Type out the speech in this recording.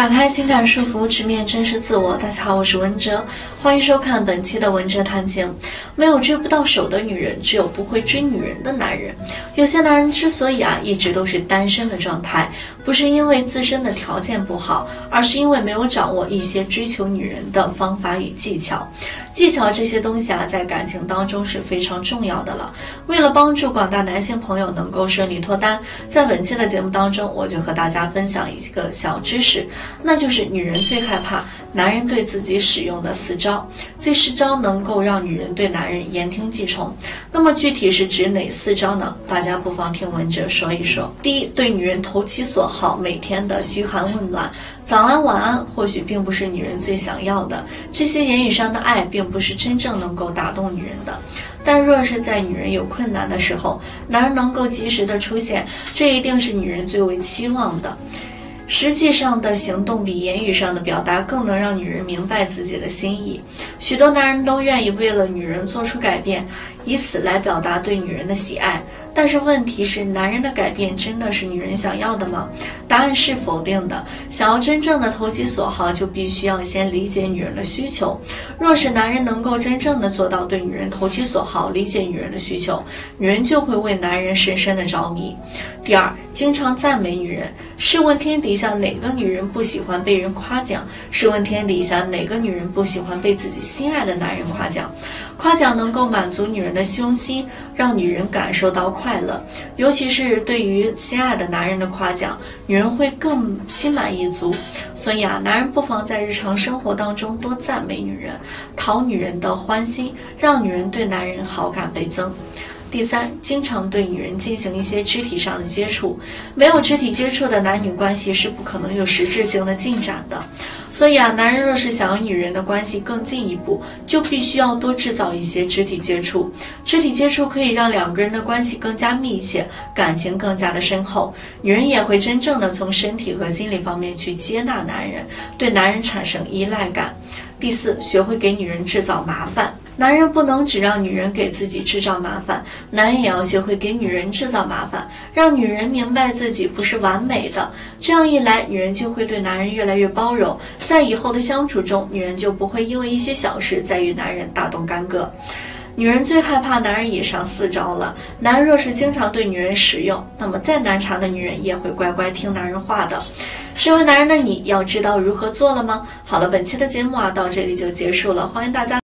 打开情感束缚，直面真实自我。大家好，我是文哲，欢迎收看本期的文哲谈情。没有追不到手的女人，只有不会追女人的男人。有些男人之所以一直都是单身的状态，不是因为自身的条件不好，而是因为没有掌握一些追求女人的方法与技巧。技巧这些东西在感情当中是非常重要的了。为了帮助广大男性朋友能够顺利脱单，在本期的节目当中，我就和大家分享一个小知识，那就是女人最害怕男人对自己使用的4招，这4招能够让女人对男人言听计从。那么具体是指哪4招呢？大家不妨听文哲说一说。第一，对女人投其所好，每天的嘘寒问暖，早安晚安或许并不是女人最想要的，这些言语上的爱并不是真正能够打动女人的。但若是在女人有困难的时候，男人能够及时的出现，这一定是女人最为期望的。实际上的行动比言语上的表达更能让女人明白自己的心意。许多男人都愿意为了女人做出改变，以此来表达对女人的喜爱。但是问题是，男人的改变真的是女人想要的吗？答案是否定的。想要真正的投其所好，就必须要先理解女人的需求。若是男人能够真正的做到对女人投其所好，理解女人的需求，女人就会为男人深深的着迷。第二，经常赞美女人。试问天底下哪个女人不喜欢被人夸奖？试问天底下哪个女人不喜欢被自己心爱的男人夸奖？夸奖能够满足女人的虚荣心，让女人感受到快乐。尤其是对于心爱的男人的夸奖，女人会更心满意足。所以男人不妨在日常生活当中多赞美女人，讨女人的欢心，让女人对男人好感倍增。第三，经常对女人进行一些肢体上的接触。没有肢体接触的男女关系是不可能有实质性的进展的。所以男人若是想与女人的关系更进一步，就必须要多制造一些肢体接触。肢体接触可以让2个人的关系更加密切，感情更加的深厚。女人也会真正的从身体和心理方面去接纳男人，对男人产生依赖感。第四，学会给女人制造麻烦。男人不能只让女人给自己制造麻烦，男人也要学会给女人制造麻烦，让女人明白自己不是完美的。这样一来，女人就会对男人越来越包容，在以后的相处中，女人就不会因为一些小事再与男人大动干戈。女人最害怕男人以上4招了。男人若是经常对女人使用，那么再难缠的女人也会乖乖听男人话的。身为男人的你，要知道如何做了吗？好了，本期的节目到这里就结束了，欢迎大家